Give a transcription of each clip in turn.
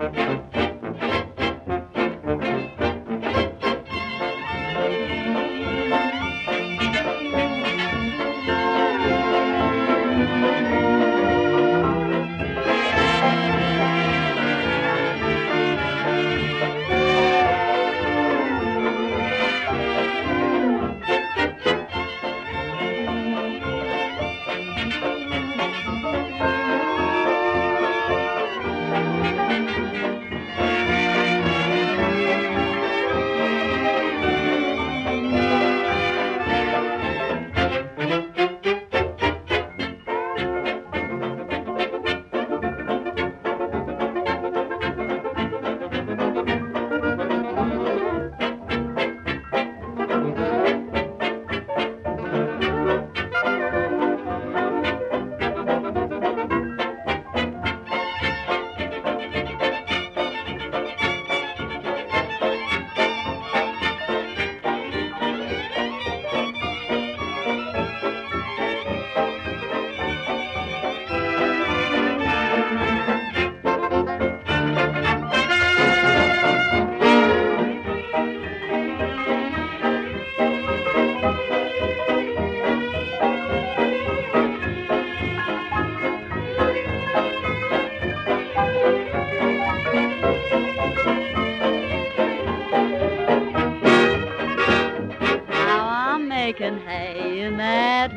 Making hay in that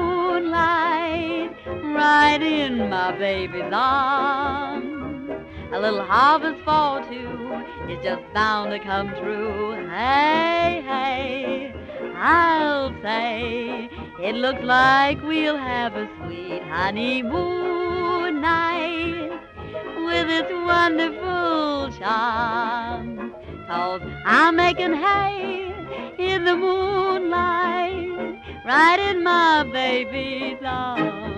moonlight, right in my baby's arms. A little harvest fall too is just bound to come true. Hey, hey, I'll say it looks like we'll have a sweet honeymoon night with its wonderful charm. 'Cause I'm making hay in the moonlight, right in my baby's arms.